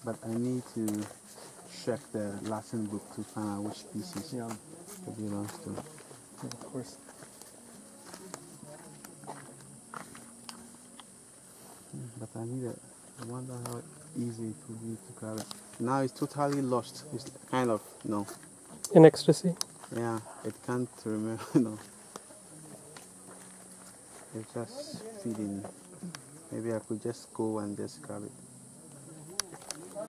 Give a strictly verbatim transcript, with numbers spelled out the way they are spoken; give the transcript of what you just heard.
but I need to check the Latin book to find out which species Yeah. it belongs to. Yeah, of course. But I need it. I wonder how easy it will be to grab it. Now it's totally lost. It's kind of, you know. In ecstasy. Yeah, it can't remember, you know. It's just feeding. Maybe I could just go and just grab it.